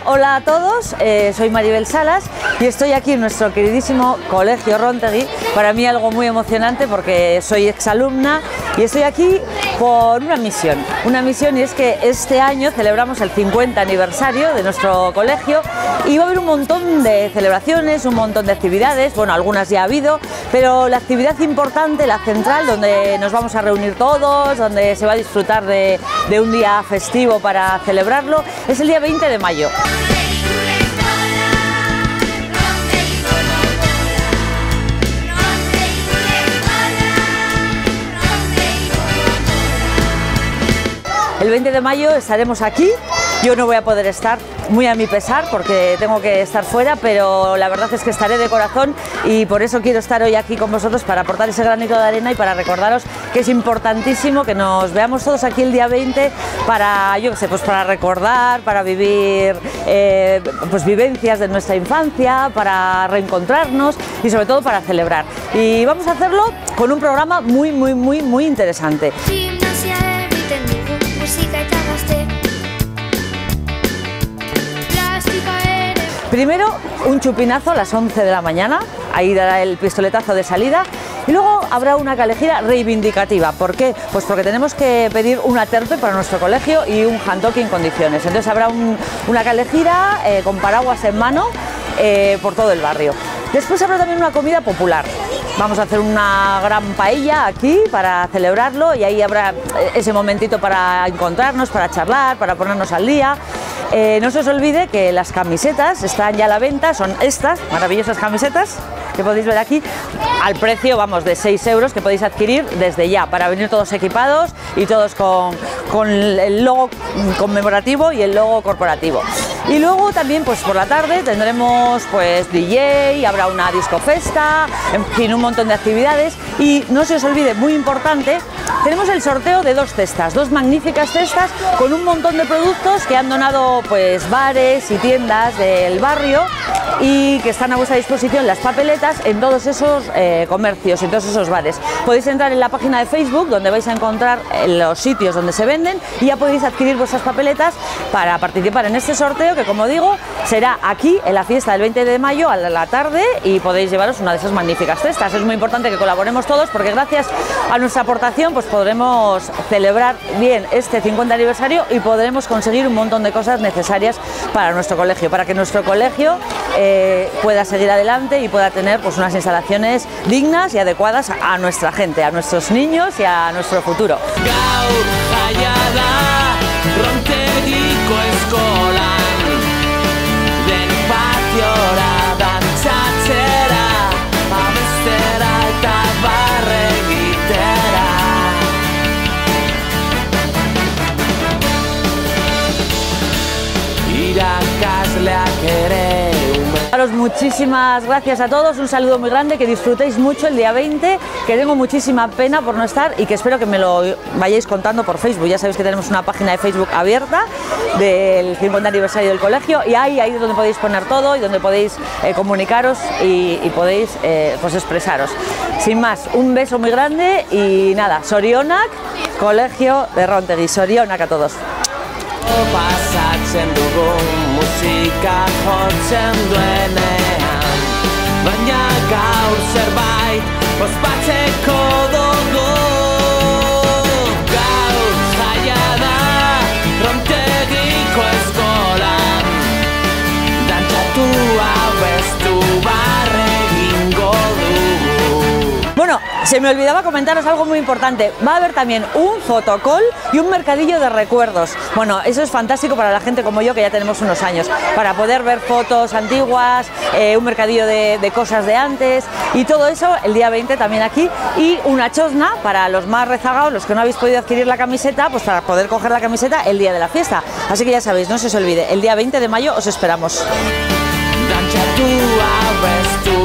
Hola a todos, soy Maribel Salas y estoy aquí en nuestro queridísimo Colegio Róntegui. Para mí algo muy emocionante porque soy exalumna y estoy aquí por una misión y es que este año celebramos el 50 aniversario de nuestro colegio y va a haber un montón de celebraciones, un montón de actividades, bueno, algunas ya ha habido, pero la actividad importante, la central, donde nos vamos a reunir todos, donde se va a disfrutar de un día festivo para celebrarlo, es el día 20 de mayo. El 20 de mayo estaremos aquí, yo no voy a poder estar, muy a mi pesar, porque tengo que estar fuera, pero la verdad es que estaré de corazón y por eso quiero estar hoy aquí con vosotros para aportar ese granito de arena y para recordaros que es importantísimo que nos veamos todos aquí el día 20 para, yo qué sé, pues para recordar, para vivir pues vivencias de nuestra infancia, para reencontrarnos y sobre todo para celebrar. Y vamos a hacerlo con un programa muy interesante. Primero un chupinazo a las 11 de la mañana, ahí dará el pistoletazo de salida y luego habrá una calejira reivindicativa. ¿Por qué? Pues porque tenemos que pedir una terpe para nuestro colegio y un handoki en condiciones. Entonces habrá una calejira con paraguas en mano por todo el barrio. Después habrá también una comida popular. Vamos a hacer una gran paella aquí para celebrarlo y ahí habrá ese momentito para encontrarnos, para charlar, para ponernos al día. No se os olvide que las camisetas están ya a la venta, son estas maravillosas camisetas que podéis ver aquí, al precio, vamos, de 6 euros, que podéis adquirir desde ya, para venir todos equipados y todos con el logo conmemorativo y el logo corporativo. Y luego también, pues por la tarde tendremos pues DJ, habrá una discofesta, en fin, un montón de actividades. Y no se os olvide, muy importante, tenemos el sorteo de dos cestas, dos magníficas cestas con un montón de productos que han donado pues bares y tiendas del barrio y que están a vuestra disposición las papeletas en todos esos comercios, en todos esos bares. Podéis entrar en la página de Facebook donde vais a encontrar los sitios donde se venden y ya podéis adquirir vuestras papeletas para participar en este sorteo que, como digo, será aquí en la fiesta del 20 de mayo a la tarde y podéis llevaros una de esas magníficas cestas. Es muy importante que colaboremos todos porque gracias a nuestra aportación pues podremos celebrar bien este 50 aniversario y podremos conseguir un montón de cosas necesarias para nuestro colegio, para que nuestro colegio pueda seguir adelante y pueda tener pues unas instalaciones dignas y adecuadas a nuestra gente, a nuestros niños y a nuestro futuro. Muchísimas gracias a todos, un saludo muy grande, que disfrutéis mucho el día 20, que tengo muchísima pena por no estar y que espero que me lo vayáis contando por Facebook. Ya sabéis que tenemos una página de Facebook abierta del 50 aniversario del colegio y ahí es donde podéis poner todo y donde podéis comunicaros y podéis pues expresaros. Sin más, un beso muy grande y nada, Sorionak, Colegio de Róntegui, Sorionak a todos. Pasatzen dugu musika jotzen duenean, baina gaur zerbait ospatzeko dugu. Gaur jaia da Róntegiko eskolan, dantzatu abestu barregingo dugu. Bueno, se me olvidaba comentaros algo muy importante. Va a haber también un fotocall y un mercadillo de recuerdos. Bueno, eso es fantástico para la gente como yo, que ya tenemos unos años, para poder ver fotos antiguas, un mercadillo de cosas de antes y todo eso el día 20 también aquí. Y una chosna para los más rezagados, los que no habéis podido adquirir la camiseta, pues para poder coger la camiseta el día de la fiesta. Así que ya sabéis, no se os olvide, el día 20 de mayo os esperamos. Dantzatu abestu